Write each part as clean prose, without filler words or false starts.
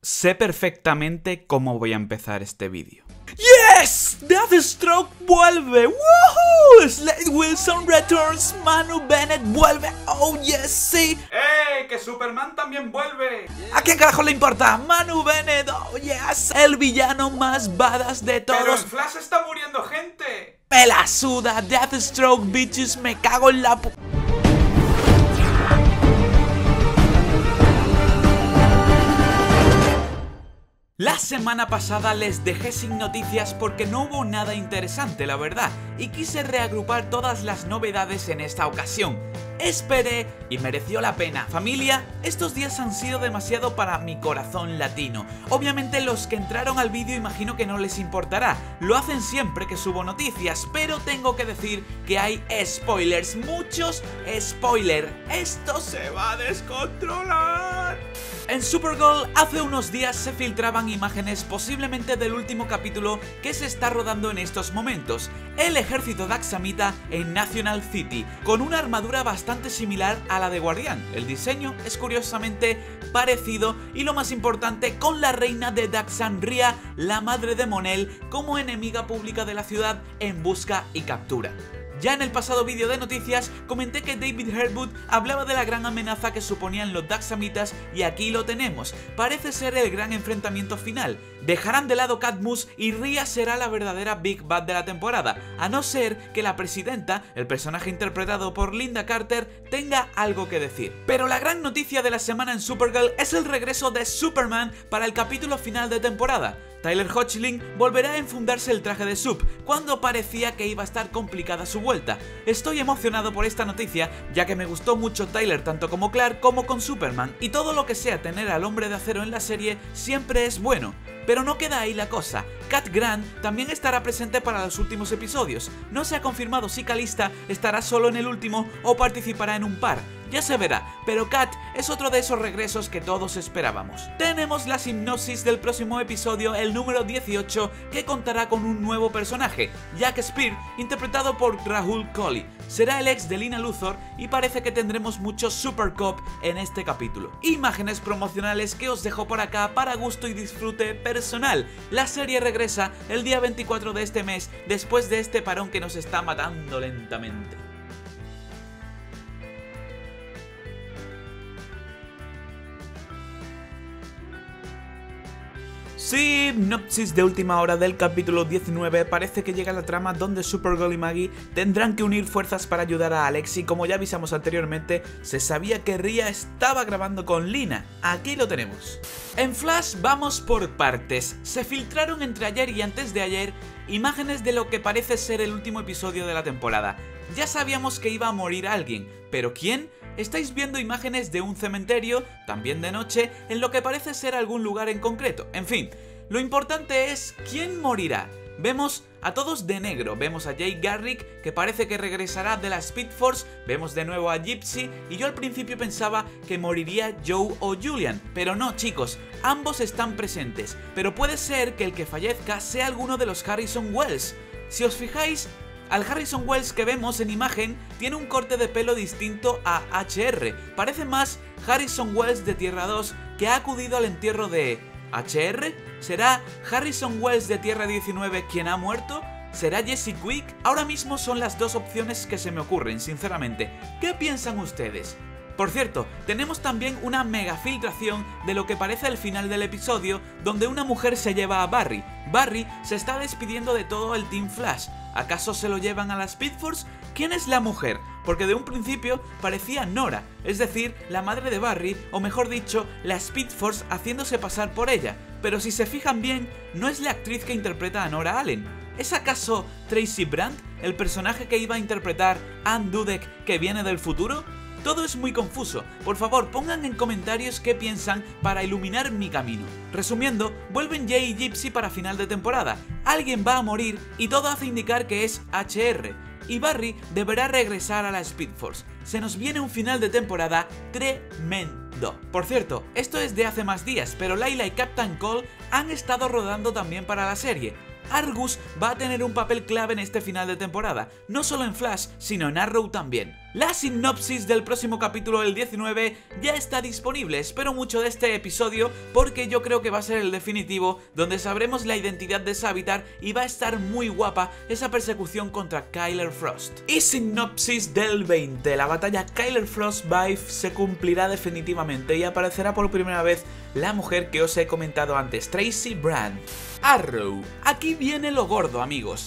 Sé perfectamente cómo voy a empezar este vídeo. ¡Yes! Deathstroke vuelve. ¡Woohoo! Slade Wilson returns. Manu Bennett vuelve. ¡Oh, yes, sí! Que Superman también vuelve. ¿A quién carajo le importa? Manu Bennett, oh, yes. El villano más badass de todos. Pero en Flash está muriendo gente. Me la suda. Deathstroke, bitches. Me cago en la La semana pasada les dejé sin noticias porque no hubo nada interesante, la verdad, y quise reagrupar todas las novedades en esta ocasión. Esperé y mereció la pena. Familia, estos días han sido demasiado para mi corazón latino. Obviamente los que entraron al vídeo imagino que no les importará, lo hacen siempre que subo noticias, pero tengo que decir que hay spoilers, muchos spoilers. Esto se va a descontrolar. En Supergirl hace unos días se filtraban imágenes posiblemente del último capítulo que se está rodando en estos momentos, el ejército Daxamita en National City, con una armadura bastante similar a la de Guardián. El diseño es curiosamente parecido y lo más importante, con la reina de Daxandria, la madre de Mon-El, como enemiga pública de la ciudad en busca y captura. Ya en el pasado vídeo de noticias comenté que David Harewood hablaba de la gran amenaza que suponían los Daxamitas y aquí lo tenemos. Parece ser el gran enfrentamiento final. Dejarán de lado Cadmus y Rhea será la verdadera Big Bad de la temporada, a no ser que la presidenta, el personaje interpretado por Lynda Carter, tenga algo que decir. Pero la gran noticia de la semana en Supergirl es el regreso de Superman para el capítulo final de temporada. Tyler Hoechlin volverá a enfundarse el traje de Sup, cuando parecía que iba a estar complicada su vuelta. Estoy emocionado por esta noticia, ya que me gustó mucho Tyler tanto como Clark como con Superman, y todo lo que sea tener al Hombre de Acero en la serie siempre es bueno. Pero no queda ahí la cosa, Cat Grant también estará presente para los últimos episodios. No se ha confirmado si Calista estará solo en el último o participará en un par. Ya se verá, pero Cat es otro de esos regresos que todos esperábamos. Tenemos la sinopsis del próximo episodio, el número 18, que contará con un nuevo personaje, Jack Spear, interpretado por Rahul Kohli. Será el ex de Lina Luthor y parece que tendremos mucho Super Cop en este capítulo. Imágenes promocionales que os dejo por acá para gusto y disfrute personal. La serie regresa el día 24 de este mes, después de este parón que nos está matando lentamente. Sinopsis de última hora del capítulo 19. Parece que llega la trama donde Supergirl y Maggie tendrán que unir fuerzas para ayudar a Alex y, como ya avisamos anteriormente, se sabía que Rhea estaba grabando con Lina. Aquí lo tenemos. En Flash vamos por partes. Se filtraron entre ayer y antes de ayer imágenes de lo que parece ser el último episodio de la temporada. Ya sabíamos que iba a morir alguien, pero ¿quién? Estáis viendo imágenes de un cementerio, también de noche, en lo que parece ser algún lugar en concreto. En fin, lo importante es quién morirá. Vemos a todos de negro, vemos a Jay Garrick, que parece que regresará de la Speed Force, vemos de nuevo a Gypsy, y yo al principio pensaba que moriría Joe o Julian, pero no, chicos, ambos están presentes, pero puede ser que el que fallezca sea alguno de los Harrison Wells. Si os fijáis, al Harrison Wells que vemos en imagen tiene un corte de pelo distinto a HR, parece más Harrison Wells de Tierra 2 que ha acudido al entierro de HR. ¿Será Harrison Wells de Tierra 19 quien ha muerto? ¿Será Jesse Quick? Ahora mismo son las dos opciones que se me ocurren, sinceramente. ¿Qué piensan ustedes? Por cierto, tenemos también una mega filtración de lo que parece el final del episodio, donde una mujer se lleva a Barry. Barry se está despidiendo de todo el Team Flash. ¿Acaso se lo llevan a la Speed Force? ¿Quién es la mujer? Porque de un principio parecía Nora, es decir, la madre de Barry, o mejor dicho, la Speed Force haciéndose pasar por ella. Pero si se fijan bien, no es la actriz que interpreta a Nora Allen. ¿Es acaso Tracy Brandt, el personaje que iba a interpretar Anne Dudek, que viene del futuro? Todo es muy confuso, por favor pongan en comentarios qué piensan para iluminar mi camino. Resumiendo, vuelven Jay y Gypsy para final de temporada, alguien va a morir y todo hace indicar que es HR, y Barry deberá regresar a la Speed Force. Se nos viene un final de temporada tremendo. Por cierto, esto es de hace más días, pero Layla y Captain Cole han estado rodando también para la serie. Argus va a tener un papel clave en este final de temporada, no solo en Flash, sino en Arrow también. La sinopsis del próximo capítulo, el 19, ya está disponible. Espero mucho de este episodio porque yo creo que va a ser el definitivo, donde sabremos la identidad de Savitar y va a estar muy guapa esa persecución contra Kyler Frost. Y sinopsis del 20, la batalla Kyler Frost-Vive se cumplirá definitivamente y aparecerá por primera vez la mujer que os he comentado antes, Tracy Brand. Arrow. Aquí viene lo gordo, amigos.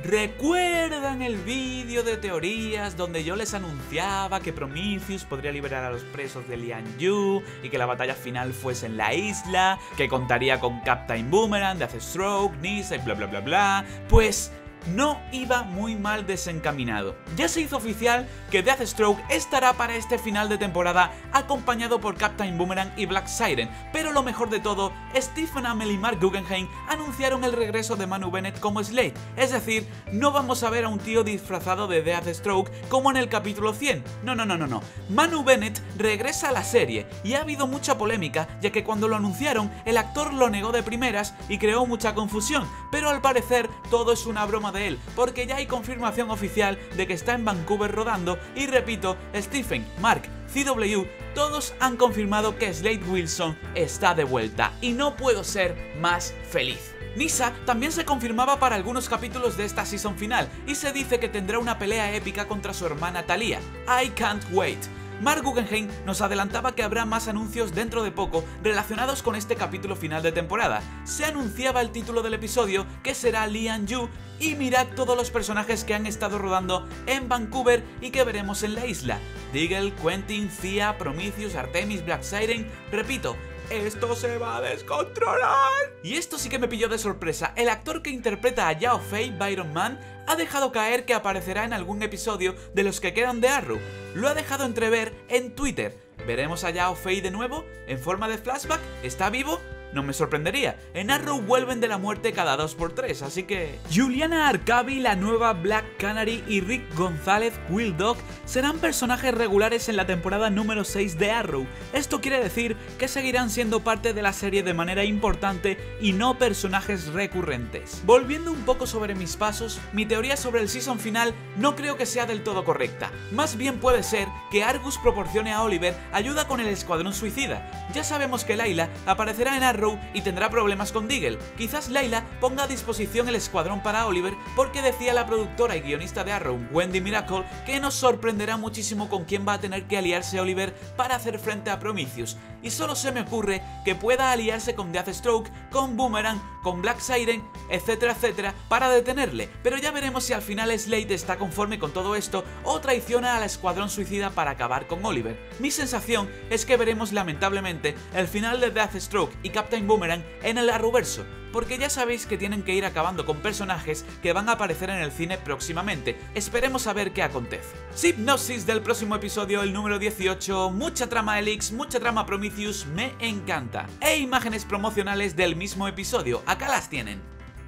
¿Recuerdan el vídeo de teorías donde yo les anunciaba que Prometheus podría liberar a los presos de Lian Yu y que la batalla final fuese en la isla, que contaría con Captain Boomerang, Deathstroke, Nyssa y bla bla bla bla? Pues no iba muy mal desencaminado. Ya se hizo oficial que Deathstroke estará para este final de temporada acompañado por Captain Boomerang y Black Siren, pero lo mejor de todo, Stephen Amell y Mark Guggenheim anunciaron el regreso de Manu Bennett como Slade, es decir, no vamos a ver a un tío disfrazado de Deathstroke como en el capítulo 100, no, Manu Bennett regresa a la serie y ha habido mucha polémica ya que cuando lo anunciaron el actor lo negó de primeras y creó mucha confusión, pero al parecer todo es una broma de él, porque ya hay confirmación oficial de que está en Vancouver rodando y repito, Stephen, Mark, CW, todos han confirmado que Slade Wilson está de vuelta y no puedo ser más feliz. Nyssa también se confirmaba para algunos capítulos de esta season final y se dice que tendrá una pelea épica contra su hermana Talia. I can't wait. Mark Guggenheim nos adelantaba que habrá más anuncios dentro de poco relacionados con este capítulo final de temporada. Se anunciaba el título del episodio, que será Lian Yu, y mirad todos los personajes que han estado rodando en Vancouver y que veremos en la isla. Diggle, Quentin, Thea, Prometheus, Artemis, Black Siren, repito, esto se va a descontrolar. Y esto sí que me pilló de sorpresa. El actor que interpreta a Yao Fei, Byron Mann, ha dejado caer que aparecerá en algún episodio de los que quedan de Arrow. Lo ha dejado entrever en Twitter. ¿Veremos a Yao Fei de nuevo? ¿En forma de flashback? ¿Está vivo? No me sorprendería. En Arrow vuelven de la muerte cada 2×3, así que... Juliana Arcavi, la nueva Black Canary, y Rick González, Will Dog, serán personajes regulares en la temporada número 6 de Arrow. Esto quiere decir que seguirán siendo parte de la serie de manera importante y no personajes recurrentes. Volviendo un poco sobre mis pasos, mi teoría sobre el season final no creo que sea del todo correcta. Más bien puede ser que Argus proporcione a Oliver ayuda con el Escuadrón Suicida. Ya sabemos que Layla aparecerá en Arrow y tendrá problemas con Diggle. Quizás Layla ponga a disposición el escuadrón para Oliver porque decía la productora y guionista de Arrow, Wendy Miracle, que nos sorprenderá muchísimo con quién va a tener que aliarse Oliver para hacer frente a Prometheus. Y solo se me ocurre que pueda aliarse con Deathstroke, con Boomerang, con Black Siren, etcétera, etcétera, para detenerle. Pero ya veremos si al final Slade está conforme con todo esto o traiciona al Escuadrón Suicida para acabar con Oliver. Mi sensación es que veremos lamentablemente el final de Deathstroke y Captain Boomerang en el Arrowverso, porque ya sabéis que tienen que ir acabando con personajes que van a aparecer en el cine próximamente. Esperemos a ver qué acontece. Sinopsis del próximo episodio, el número 18, mucha trama Helix, mucha trama Prometheus, me encanta. E imágenes promocionales del mismo episodio, acá las tienen.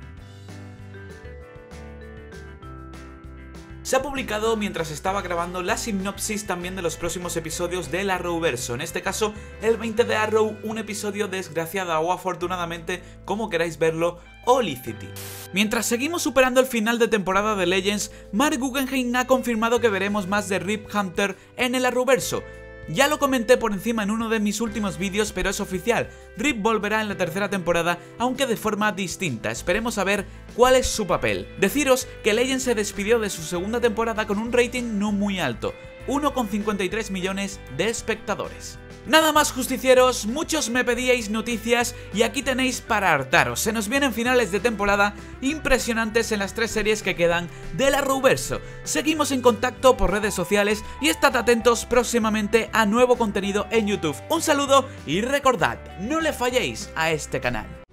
Se ha publicado mientras estaba grabando la sinopsis también de los próximos episodios del Arrowverso, en este caso el 20 de Arrow, un episodio desgraciada o afortunadamente, como queráis verlo, Olicity. Mientras seguimos superando el final de temporada de Legends, Mark Guggenheim ha confirmado que veremos más de Rip Hunter en el Arrowverso. Ya lo comenté por encima en uno de mis últimos vídeos, pero es oficial. Rip volverá en la tercera temporada, aunque de forma distinta. Esperemos a ver cuál es su papel. Deciros que Legends se despidió de su segunda temporada con un rating no muy alto, 1,53 millones de espectadores. Nada más, justicieros, muchos me pedíais noticias y aquí tenéis para hartaros. Se nos vienen finales de temporada impresionantes en las 3 series que quedan del Arrowverso. Seguimos en contacto por redes sociales y estad atentos próximamente a nuevo contenido en YouTube. Un saludo y recordad, no le falléis a este canal.